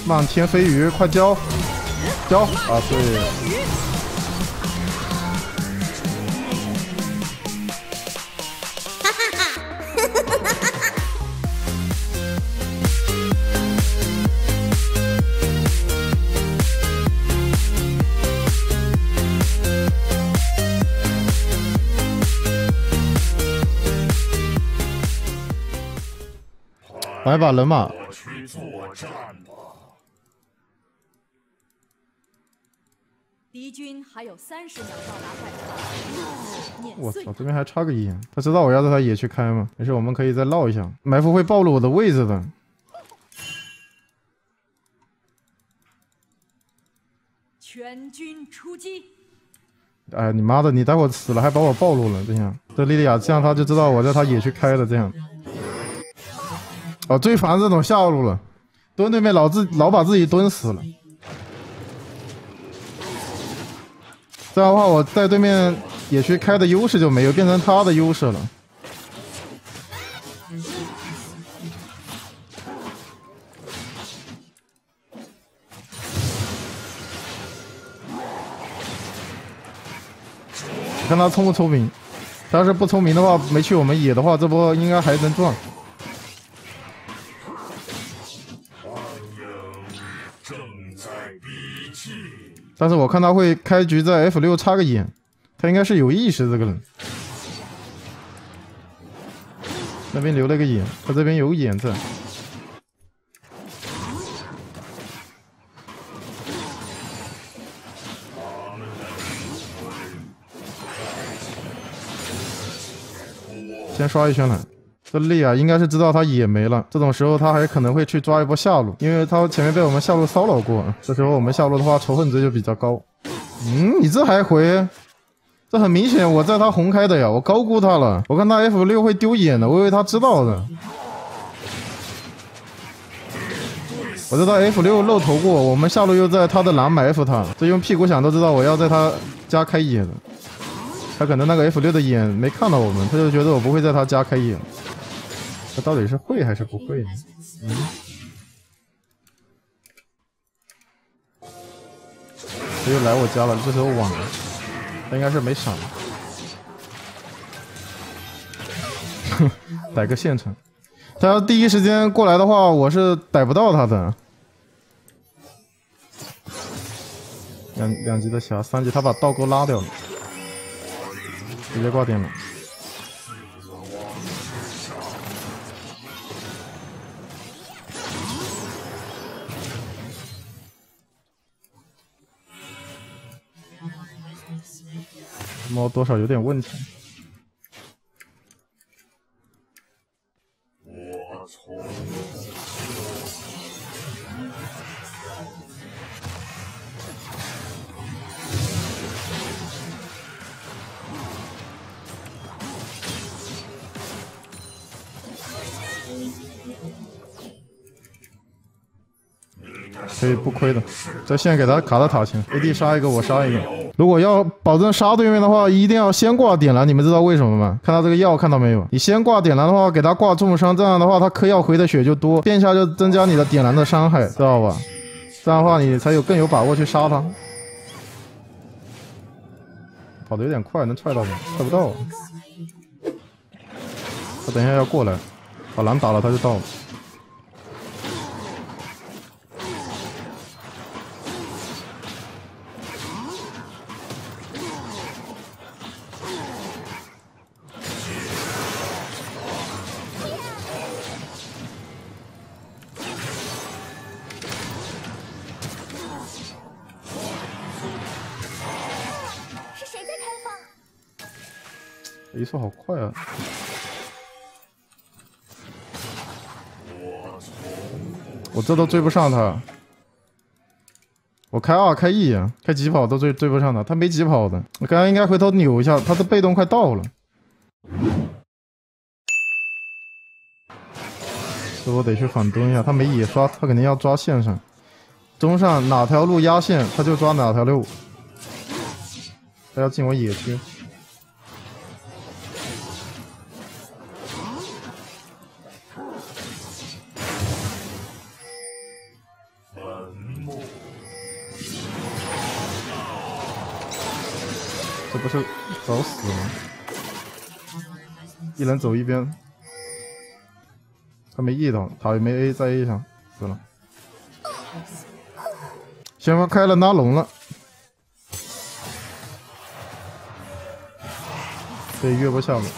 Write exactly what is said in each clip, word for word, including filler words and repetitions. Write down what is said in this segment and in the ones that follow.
漫天飞鱼，快交交啊！对。 来把人马。 去作战吧。 敌军还有三十秒到达战场。 我操，这边还差个野，他知道我要在他野区开吗？没事，我们可以再绕一下，埋伏会暴露我的位置的。 全军出击！ 哎，你妈的，你待会死了还把我暴露了，这样，这莉莉娅这样他就知道我在他野区开的，这样。 哦，最烦这种下路了，蹲对面老自老把自己蹲死了。这样的话，我在对面野区开的优势就没有，变成他的优势了。看他聪不聪明，他要是不聪明的话，没去我们野的话，这波应该还能赚。 但是我看他会开局在 F 六 插个眼，他应该是有意识这个人。那边留了个眼，他这边有眼在。先刷一圈来。 这莉娅应该是知道他野没了，这种时候他还可能会去抓一波下路，因为他前面被我们下路骚扰过，这时候我们下路的话仇恨值就比较高。嗯，你这还回？这很明显我在他红开的呀，我高估他了。我看他 F 六 会丢眼的，我以为他知道的。我知道 F 六 漏投过，我们下路又在他的蓝埋伏他，这用屁股想都知道我要在他家开野的。他可能那个 F 六 的眼没看到我们，他就觉得我不会在他家开野。 他到底是会还是不会呢？嗯，他又来我家了，这时候晚了，他应该是没闪。哼，逮个现成。他要第一时间过来的话，我是逮不到他的。两两级的侠，三级他把倒钩拉掉了，直接挂电了。 猫多少有点问题。 我从可以不亏的，这线给他卡到塔前 ，A D 杀一个，我杀一个。如果要保证杀对面的话，一定要先挂点燃，你们知道为什么吗？看到这个药，看到没有？你先挂点燃的话，给他挂重伤，这样的话他嗑药回的血就多，变相就增加你的点燃的伤害，知道吧？这样的话你才有更有把握去杀他。跑得有点快，能踹到吗？踹不到。他等一下要过来，把蓝打了他就到了。 移速好快啊！我这都追不上他。我开二开 E 啊，开疾跑都追追不上他，他没疾跑的。我刚刚应该回头扭一下，他的被动快到了。这我得去反蹲一下，他没野刷，他肯定要抓线上。中上哪条路压线，他就抓哪条路。他要进我野区。 本这不是找死吗？一人走一边，他没 E 到，塔也没 A， 再 A 一下，死了。先锋开了拉龙了，这约不下了。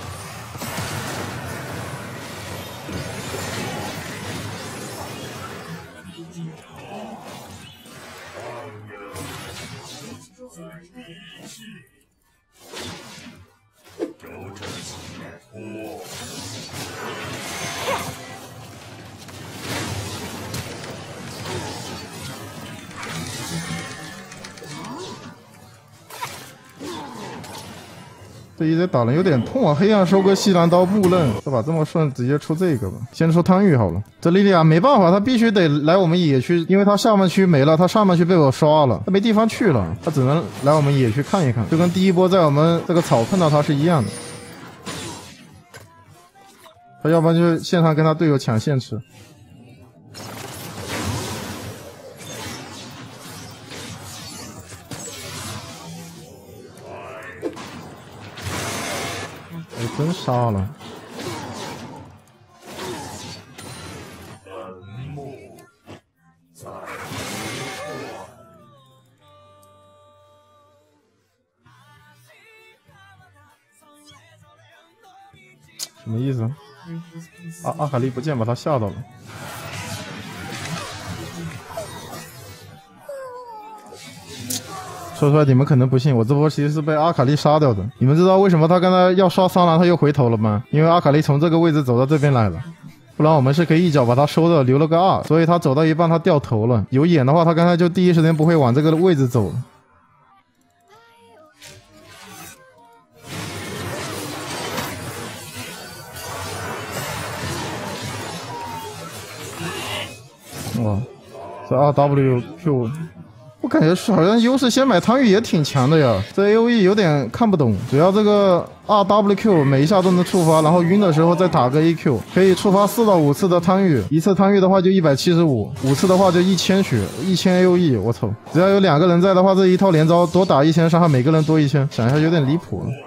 这一直打人有点痛啊！黑暗收割西兰刀木刃，这把这么顺，直接出这个吧。先出汤玉好了。这莉莉娅没办法，她必须得来我们野区，因为她下半区没了，她上半区被我刷了，她没地方去了，她只能来我们野区看一看，就跟第一波在我们这个草碰到她是一样的。她要不然就线上跟她队友抢线吃。哎，真杀了！什么意思？阿阿卡丽不见，把他吓到了。说出来你们可能不信，我这波其实是被阿卡丽杀掉的。你们知道为什么他刚才要刷桑兰他又回头了吗？因为阿卡丽从这个位置走到这边来了，不然我们是可以一脚把他收掉，留了个二。所以他走到一半他掉头了，有眼的话他刚才就第一时间不会往这个位置走了。哇，这 R W Q。我感觉好像优势先买汤玉也挺强的呀，这 A O E 有点看不懂，只要这个 R W Q 每一下都能触发，然后晕的时候再打个 A Q， 可以触发四到五次的汤玉，一次汤玉的话就一百七十五，五次的话就一千血，一千 A O E， 我操！只要有两个人在的话，这一套连招多打一千伤害，每个人多一千，想一下有点离谱了。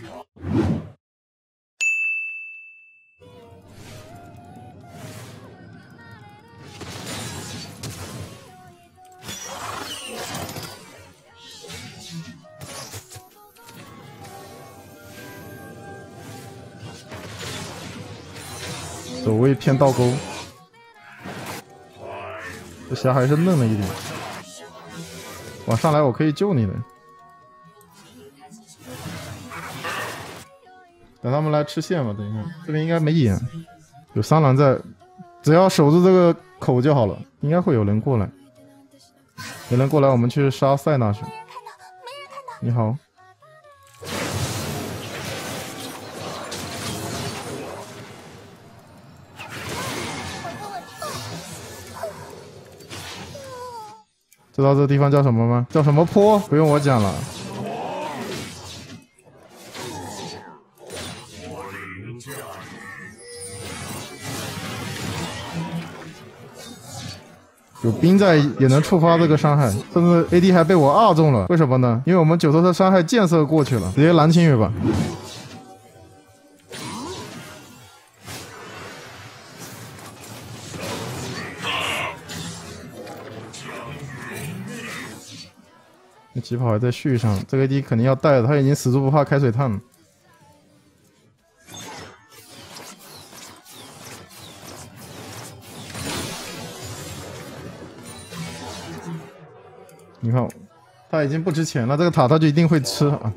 走位偏倒钩，这霞还是嫩了一点。往上来，我可以救你的。等他们来吃线吧，等一下，这边应该没眼，有桑兰在，只要守住这个口就好了。应该会有人过来，有人过来，我们去杀塞纳去。你好。知道这个地方叫什么吗？叫什么坡？不用我讲了。有兵在也能触发这个伤害，甚至 A D 还被我二中了。为什么呢？因为我们九头车伤害箭射过去了，直接蓝青羽吧。那疾跑还在续上，这个 A D 肯定要带的，他已经死猪不怕开水烫了。你看，他已经不值钱了，这个塔他就一定会吃啊。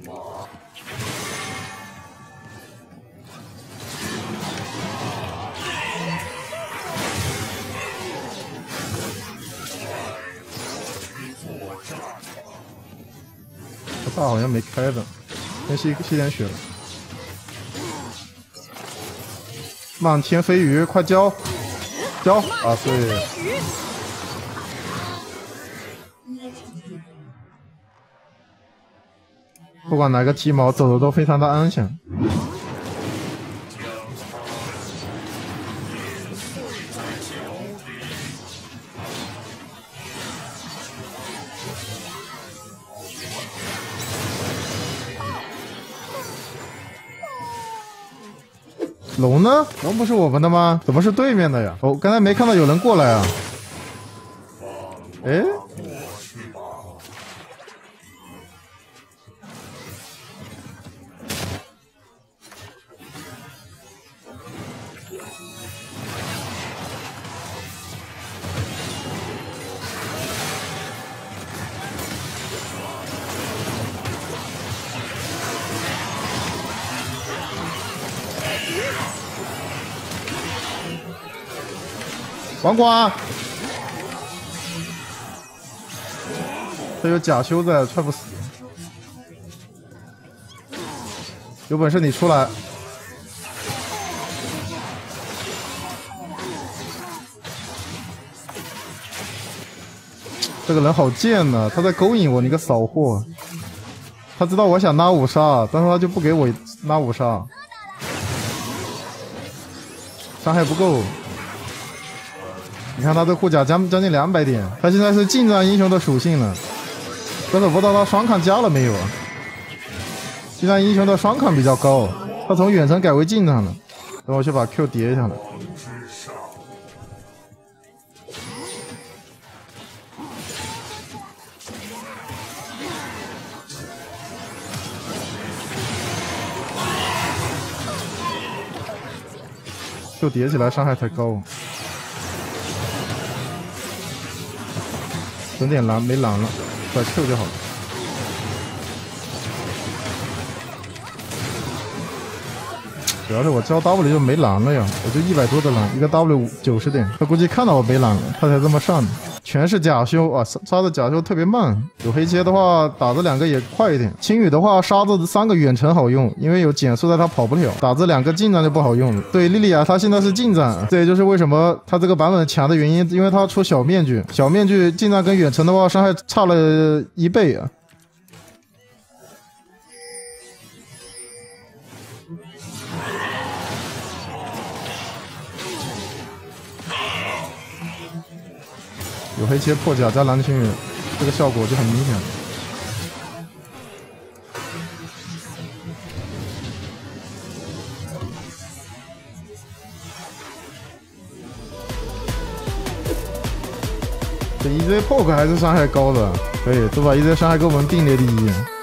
大好像没开的，先吸吸点血了。漫天飞鱼，快交交啊！对，不管哪个鸡毛走的都非常的安详。 龙呢？龙不是我们的吗？怎么是对面的呀？哦，刚才没看到有人过来啊。哎，王瓜，这有假修在，踹不死。有本事你出来！这个人好贱呐、啊，他在勾引我，你个扫货！他知道我想拉五杀，但是他就不给我拉五杀，伤害不够。你看他的护甲将将近两百点，他现在是近战英雄的属性了，但是我不知道他双抗加了没有啊？近战英雄的双抗比较高，他从远程改为近战了。等我去把 Q 叠一下了。Q 叠起来伤害太高。整点蓝没蓝了，把 Q 就好了。主要是我交 W 就没蓝了呀，我就一百多的蓝，一个 W 九十点，他估计看到我没蓝了，他才这么上的。全是假修啊，杀的假修特别慢。有黑切的话，打这两个也快一点。青羽的话，杀这三个远程好用，因为有减速在，他跑不了。打这两个近战就不好用了。对，莉莉娅她现在是近战，这也就是为什么她这个版本强的原因，因为她出小面具，小面具近战跟远程的话，伤害差了一倍啊。有黑切破甲加蓝青羽，这个效果就很明显。这 E Z poke 还是伤害高的，可以，都把 E Z 伤害跟我们并列第一。